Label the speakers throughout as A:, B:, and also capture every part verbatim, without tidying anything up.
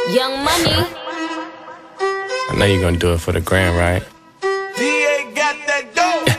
A: Young Money.
B: I know you're gonna do it for the grand, right?
C: D A got that dope.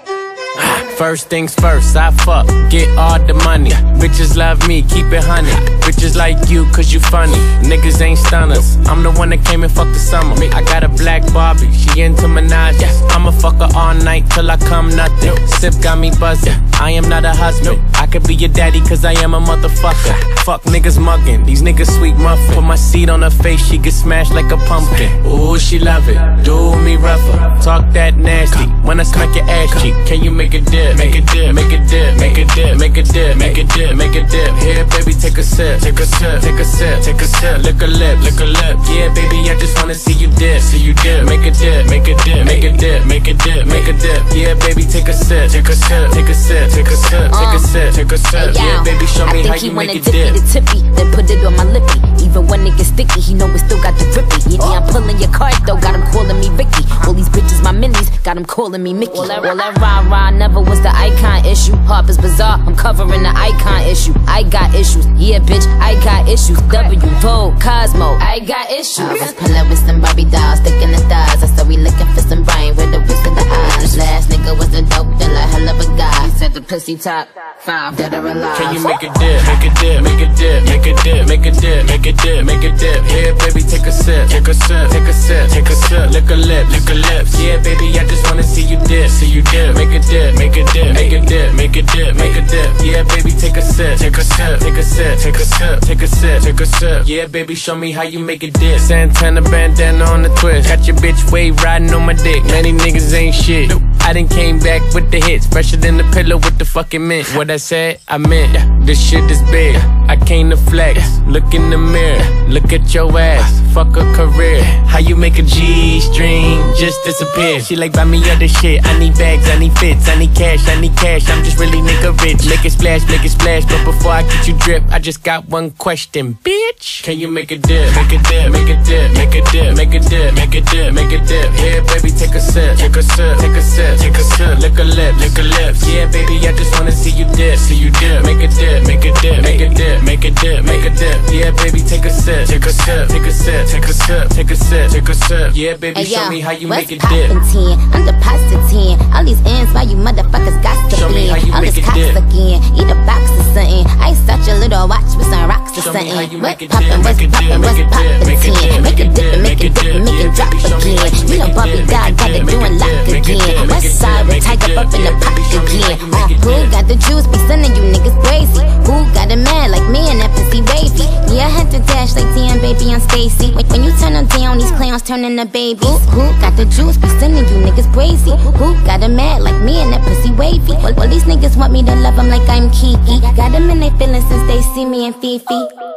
B: First things first, I fuck, get all the money. Bitches love me, keep it honey. Bitches like you, cause you funny. Niggas ain't stunners. I'm the one that came and fucked the summer. I got a black Barbie, she into Minaj. I'ma fuck her all night till I come nothing. Sip got me buzzing, I am not a husband. I could be your daddy cause I am a motherfucker. Fuck niggas mugging, these niggas sweet muffin. Put my seed on her face, she get smashed like a pumpkin. Ooh, she love it, do me rougher. Talk that nasty, when I smack your ass cheek. Can you make a dip? Make a dip, make a dip, make a dip, make a dip, make a dip, make a dip. Here, baby, take a sip, take a sip, take a sip, take a sip. Lick a lip, lick a lip. Yeah, baby, I just wanna see you dip, see you dip. Make a dip, make a dip, make a dip, make a dip, make a dip. Yeah, baby, take a sip, take a sip, take a sip, take a sip, take a sip, take a sip. Yeah, baby, show me how you make it dip.
A: I think he wanna tippy the tippy, then put it on my lippy. Even when it gets sticky, he know it still got the grippy. Yeah, yeah, I'm pulling your card though, got him calling me Vicky. All these bitches my minis, got him calling me Mickey. All that, all that rah rah never was the icon issue. Harper's Bazaar, I'm covering the icon issue. I got issues, yeah bitch, I got issues. W, Vogue, Cosmo, I got issues.
D: I was pulling with some Barbie dolls, sticking the stars. I said we looking for some brain with the whips of the eyes. Last nigga was a dope dealer, hell of a guy. He said the pussy top five, dead or alive.
B: Can you make a dip, make a dip, make a dip, make a dip, make a dip, make a dip, make a dip. Here, baby, take a sip, take a sip, take a sip, take a sip. Lick a lip, lick a lips. Yeah, baby, I just wanna see you dip, see you dip. Make a dip, make a dip, make a dip, make a dip, make a dip. Yeah, baby, take a sip, take a sip, take a sip, take a sip, take a sip, take a sip. Yeah, baby, show me how you make a dip. Santana bandana on the twist, got your bitch wave riding on my dick. Many niggas ain't shit. I done came back with the hits, fresher than the pillow with the fucking mint. What I said, I meant. This shit is big. I came to flex. Look in the mirror, look at your ass. Fuck a career. How you make a G-string just disappear? She like, buy me other shit. I need bags, I need fits, I need cash, I need cash. I'm just really nigga rich. Make it splash, make it splash. But before I get you drip, I just got one question, bitch. Can you make a dip? Make a dip, make a dip, make a dip, make a dip, make a dip, make a dip. Here, baby, take a sip, take a sip, take a sip, take a sip. Lick a lip, lick a lips. Yeah, baby, I just wanna see you dip, see you dip. Make a dip, make a dip, make a dip, make a dip, make a dip. Yeah, baby, take a sip, take a sip, take a sip, take a sip, take a sip, take a sip. Yeah, baby,
D: hey,
B: show
D: yo,
B: me how you
D: make
B: it dip.
D: ten? I'm depositing all these ends while you motherfuckers got to
B: show me how you
D: all
B: make
D: this
B: it
D: cops
B: dip.
D: again, eat a box or something. I such a little watch with some rocks or
B: Show me how
D: something.
B: you
D: What
B: make it
D: poppin',
B: dip,
D: what's
B: make it dip,
D: poppin', what's
B: make it dip,
D: poppin',
B: make it dip,
D: ten? Make a dip, and make
B: make
D: a
B: it
D: dip,
B: dip,
D: and make
B: yeah,
D: it drop
B: baby, show me how
D: again.
B: you
D: You know
B: make it
D: Bobby
B: dip,
D: Dog
B: make
D: got
B: it
D: it
B: dip,
D: doing
B: make it
D: lock
B: dip, make it
D: again.
B: dip,
D: West
B: make it
D: side
B: dip,
D: with
B: make it
D: Tiger
B: dip,
D: up in the
B: yeah,
D: pot
B: baby, show me how
D: again.
B: you make it
D: Who
B: dip.
D: got the juice? Be sending you niggas crazy. Who got it mad like me and that pussy wavy? Yeah, I had to dash like damn baby on Stacy. When, when you turn them down, these clowns turn into babies. Who, who got the juice? Be sending you niggas crazy. Who got it mad like me and that pussy wavy? Well, well, these niggas want me to love them like I'm Kiki. Got them in their feelings since they see me and Fifi.